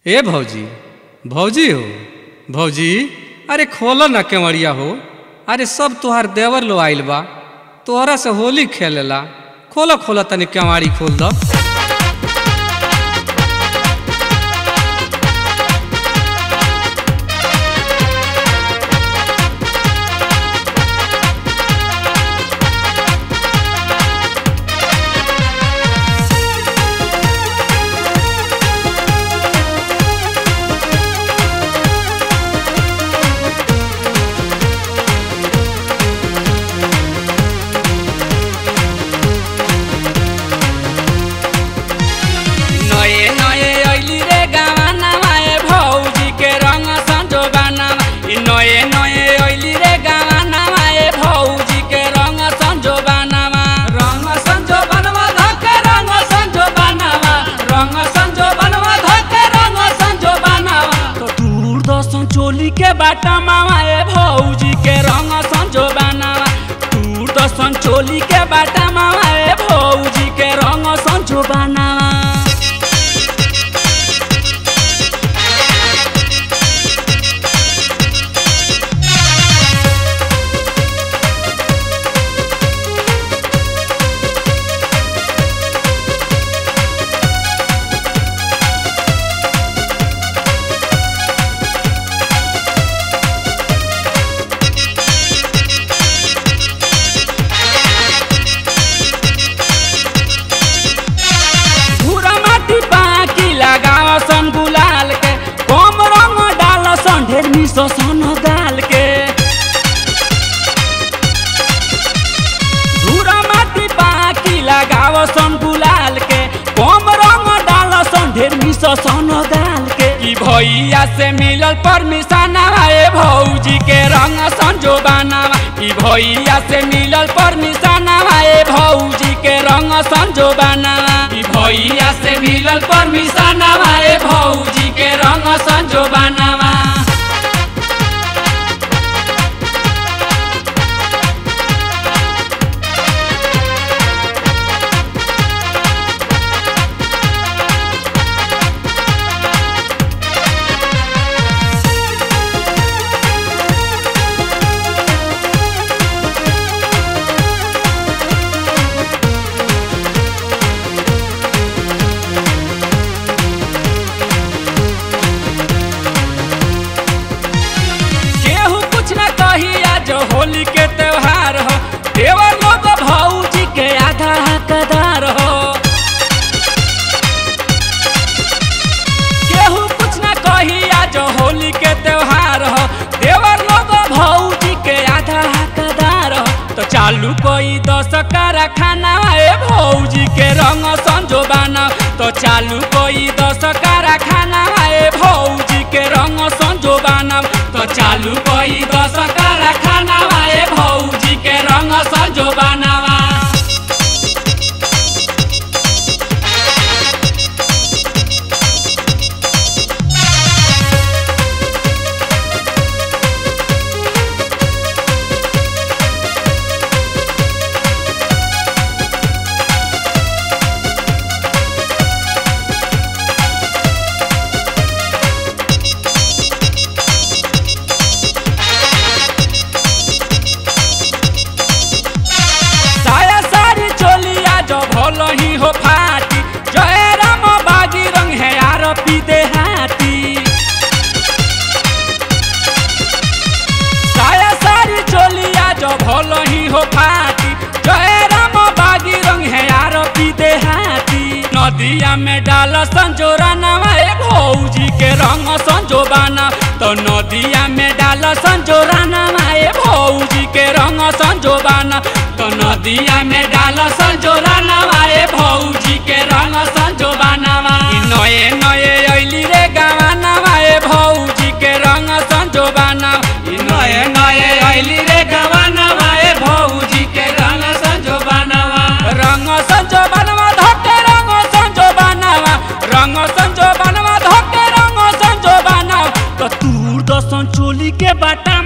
ए भौजी भौजी हो भौजी, अरे खोलो ना केवड़िया हो। अरे सब तुहार देवर लो आइल बा, तोहरा से होली खेलेला। खोलो खोलो तनी केवाड़ी खोल दो। चोली के बाटा मावा ए भौजी के रंग संजो बनावा। दूरदर्शन चोली के बाटा मावा ए भौजी के रंग संजो बनावा। सन गाल के धूरा माटी पाकी लगाव सन गुलाल के, कम रंग डाल सन ढेर मिस सन गाल के। ई भैया से मिलल परमिशन ए भौजी के रंग संजो बनावा। ई भैया से मिलल परमिशन ए भौजी के रंग संजो बनावा। ई भैया से मिलल परमिशन ए भौजी के रंग संजो बनावा। जो होली के त्योहार हो, देवर लोग भौजी के आधा हकदार हो। केहू कुछ न कही आज होली के त्योहार हो, देवर लोग भौजी के आधा हकदार हो। तो चालू कोई 10 कारखाना ए भौजी के रंग संजो बना। तो चालू कोई 10 कारखाना ए भौजी के रंग संजो बना। तो चालू कोई 10 कारखाना ए भौजी के रंग संजो बनावा। ही हो फाटी जय राम बागी रंग है यार पीते हाथी। साया सारी चोलिया जो भोलो ही हो फाटी जय राम बागी रंग है यार पीते हाथी। नदिया में डाल संजोरा नवा ए भौजी के रंग संजो बना। तो नदिया में डाल संजोरा नवा ए भौजी के रंग संजो बना। तो नदिया में डाल संजोरा नवा ए भौजी के रंग संजो बनावा। नए नए अइली रे गावा नवा ए भौजी के रंग संजो बना। नए नए अइली रे गावा नवा ए भौजी के रंग संजो बनावा। रंग संजो बनवा धके रंग संजो बनावा। रंग संजो बनवा धके रंग संजो बनावा। तो दूरदर्शन चोली के बाटा